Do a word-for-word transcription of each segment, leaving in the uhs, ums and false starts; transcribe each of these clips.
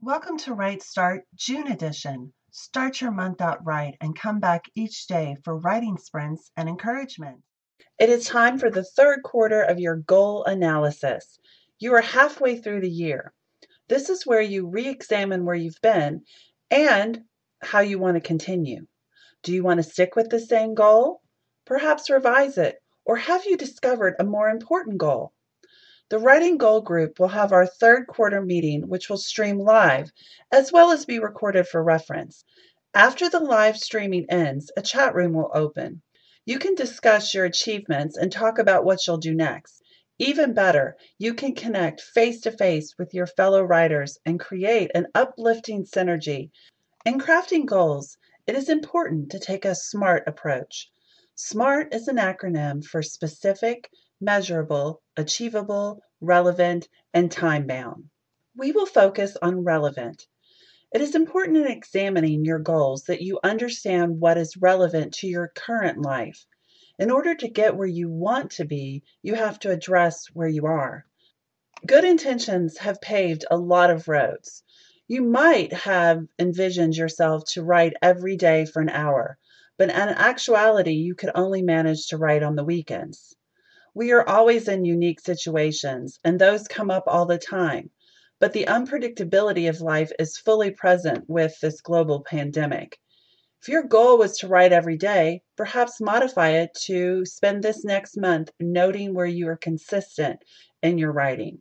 Welcome to Right Start June edition. Start your month out right and come back each day for writing sprints and encouragement. It is time for the third quarter of your goal analysis. You are halfway through the year. This is where you re-examine where you've been and how you want to continue. Do you want to stick with the same goal? Perhaps revise it, or have you discovered a more important goal? The Writing Goal Group will have our third quarter meeting, which will stream live, as well as be recorded for reference. After the live streaming ends, a chat room will open. You can discuss your achievements and talk about what you'll do next. Even better, you can connect face-to-face with your fellow writers and create an uplifting synergy. In crafting goals, it is important to take a SMART approach. SMART is an acronym for specific, measurable, achievable, relevant, and time-bound. We will focus on relevant. It is important in examining your goals that you understand what is relevant to your current life. In order to get where you want to be, you have to address where you are. Good intentions have paved a lot of roads. You might have envisioned yourself to write every day for an hour, but in actuality, you could only manage to write on the weekends. We are always in unique situations, and those come up all the time. But the unpredictability of life is fully present with this global pandemic. If your goal was to write every day, perhaps modify it to spend this next month noting where you are consistent in your writing.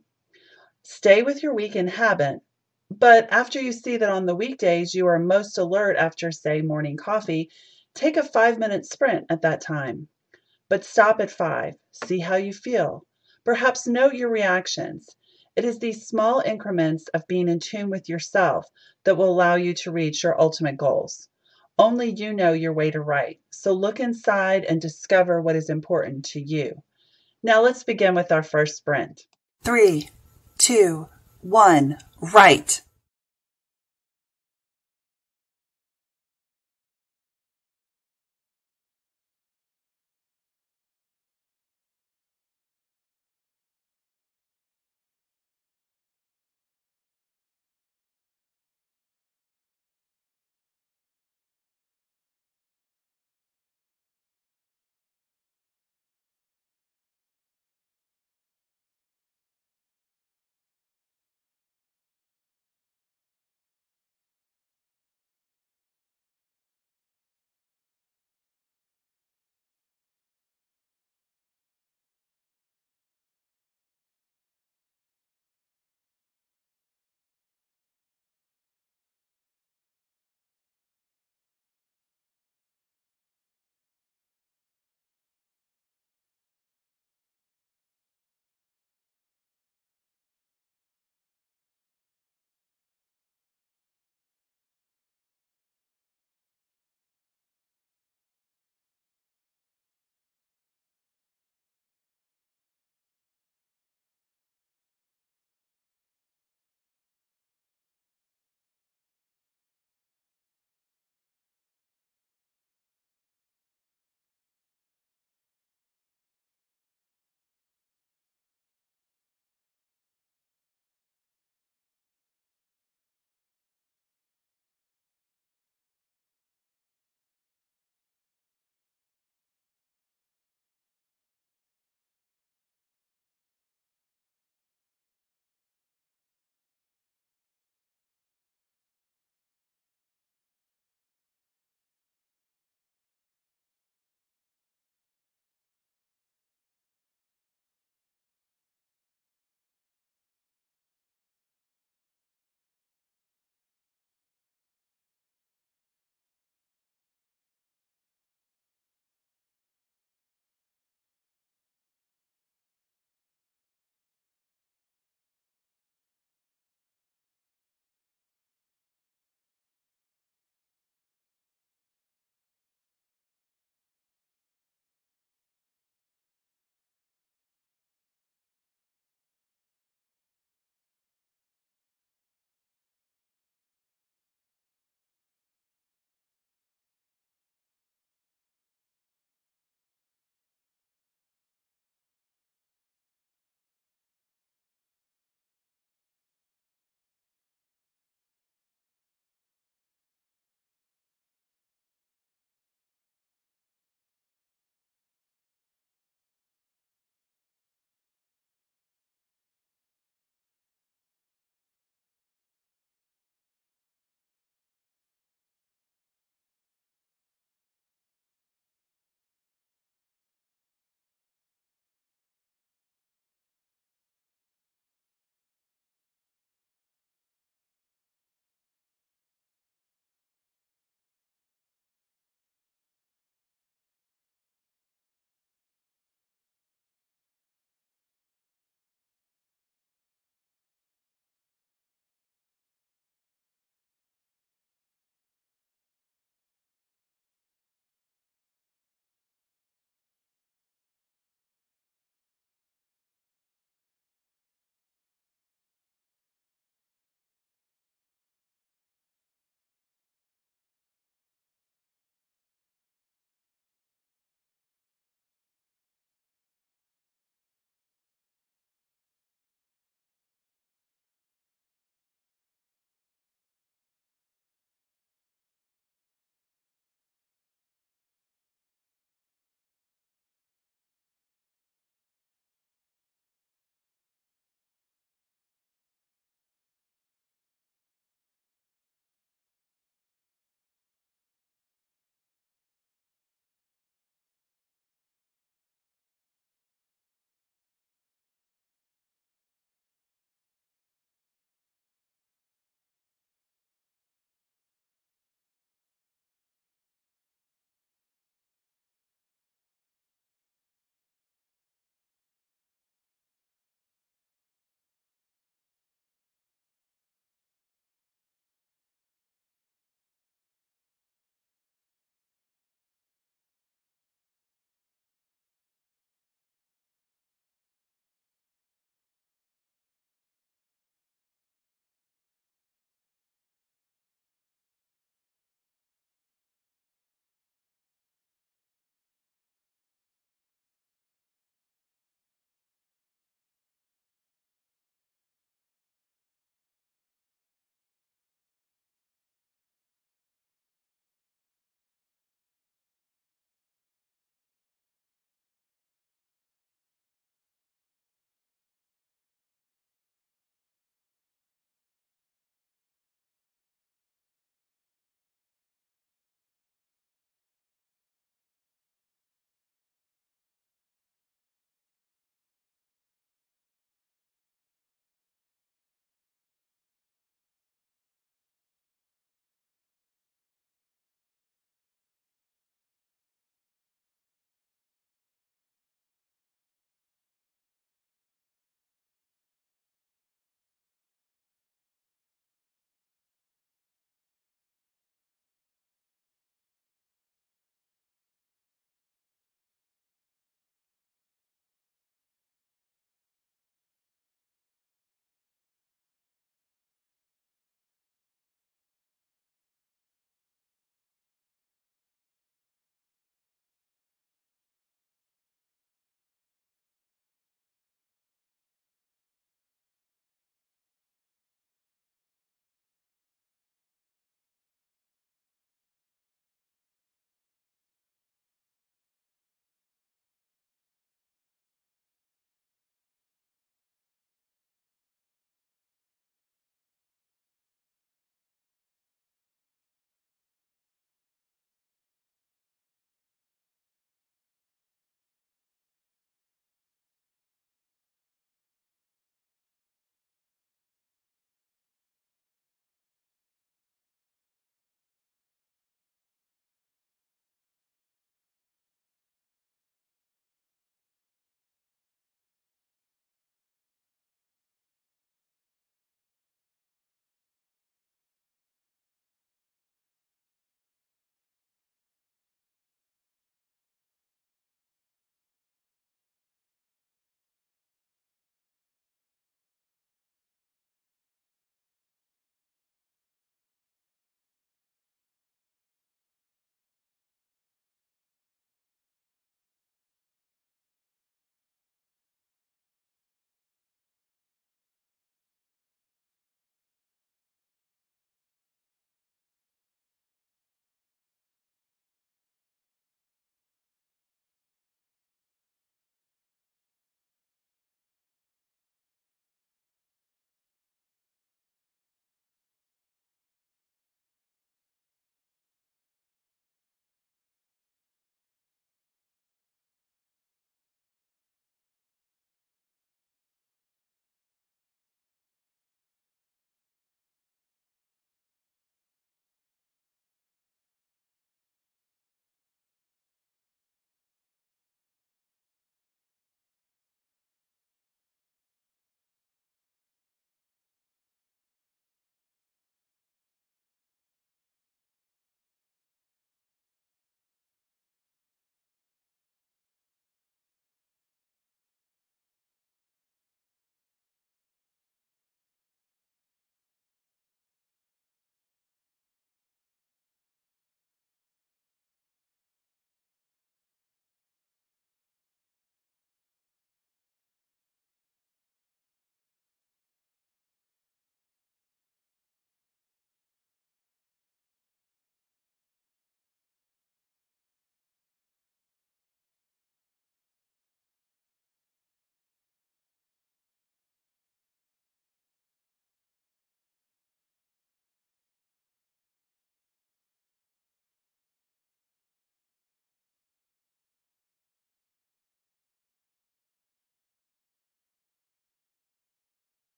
Stay with your weekend habit, but after you see that on the weekdays you are most alert after, say, morning coffee, take a five-minute sprint at that time. But stop at five. See how you feel. Perhaps note your reactions. It is these small increments of being in tune with yourself that will allow you to reach your ultimate goals. Only you know your way to write, so look inside and discover what is important to you. Now let's begin with our first sprint. Three, two, one, write.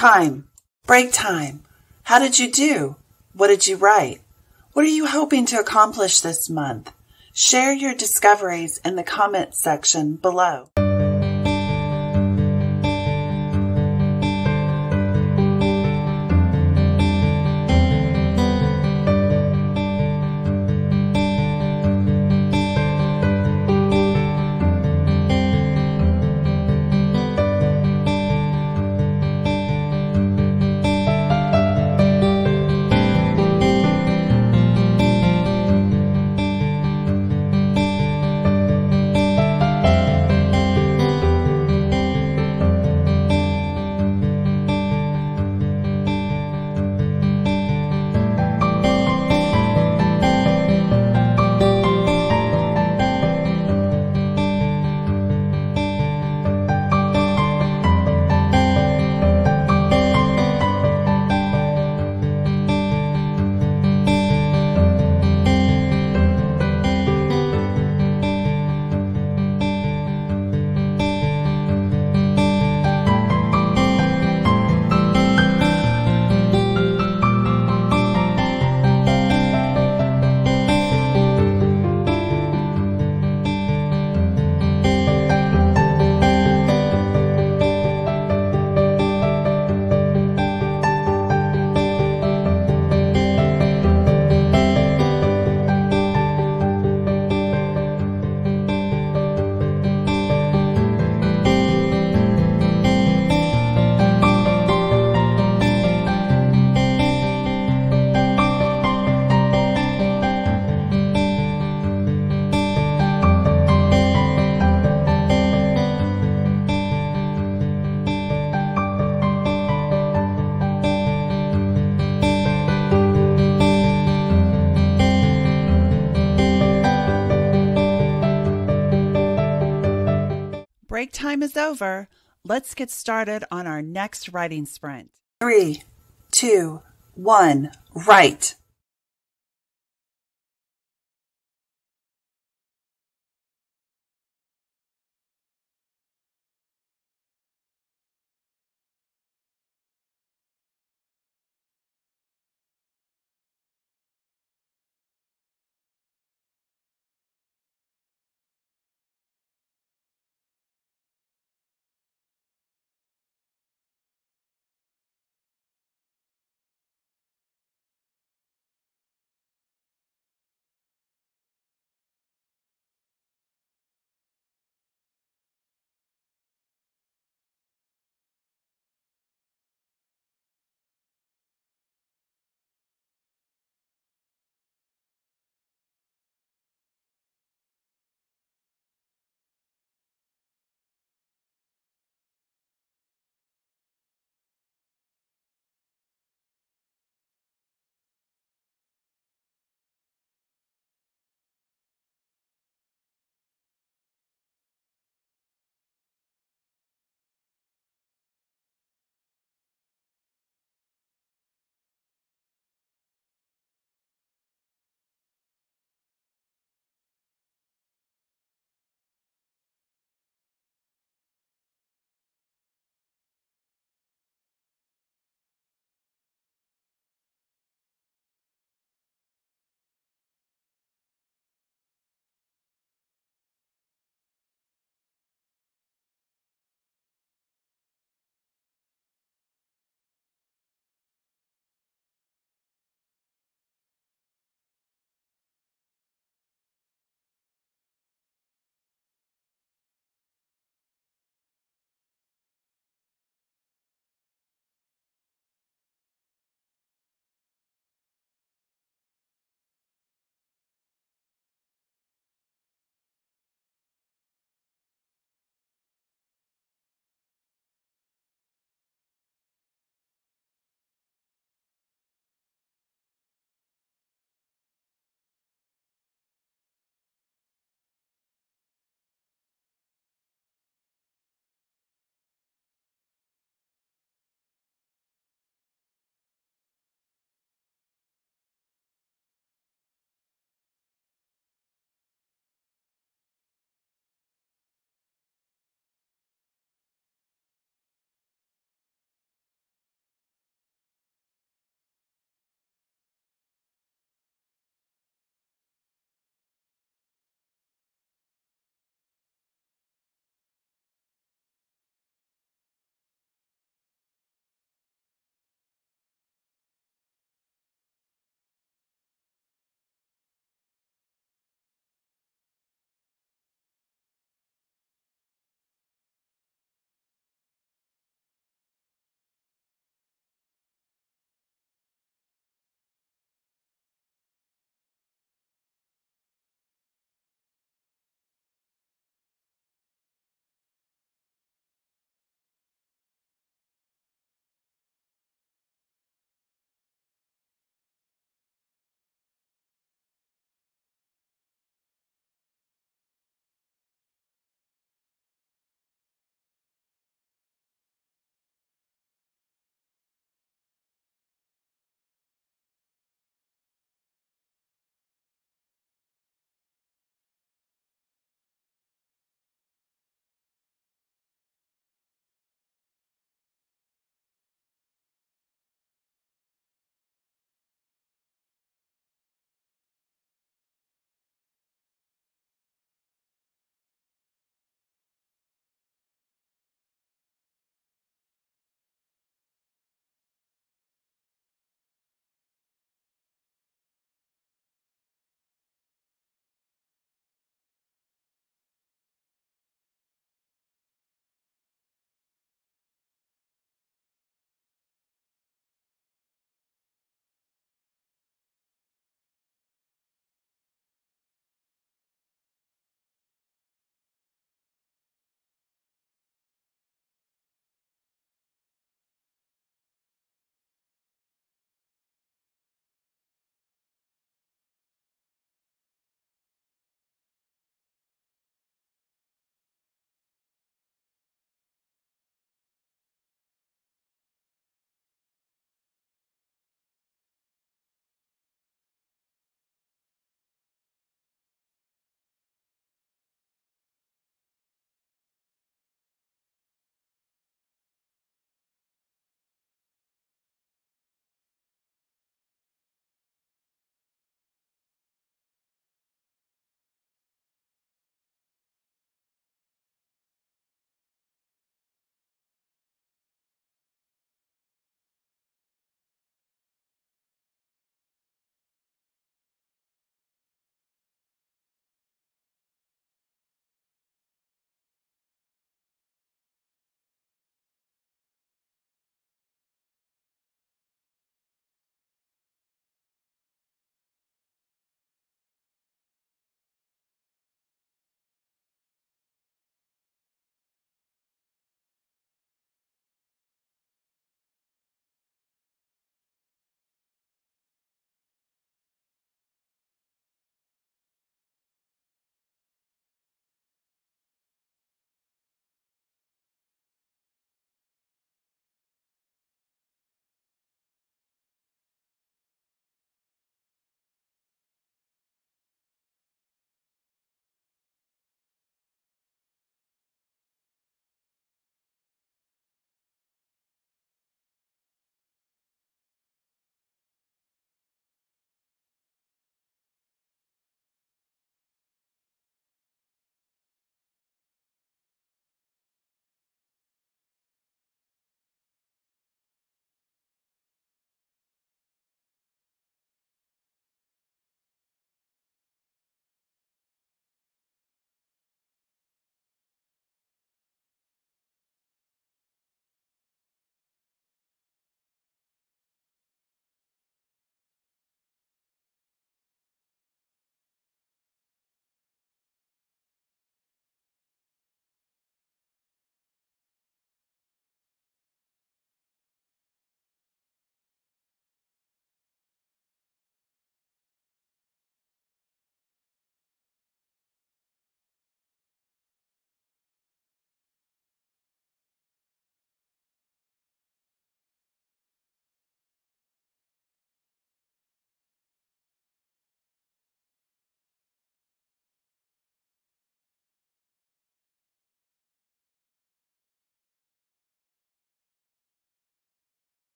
Time. Break time. How did you do? What did you write? What are you hoping to accomplish this month? Share your discoveries in the comments section below. Break time is over. Let's get started on our next writing sprint. Three, two, one, write.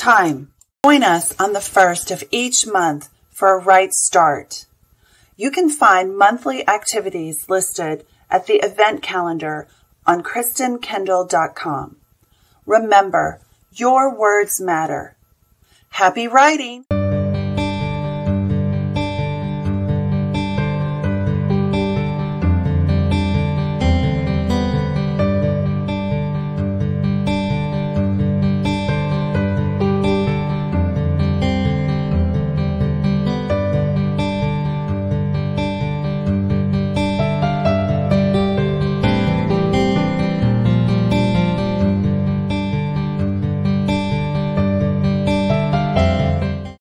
Time. Join us on the first of each month for a right start. You can find monthly activities listed at the event calendar on kristen kendall dot com. Remember, your words matter. Happy writing!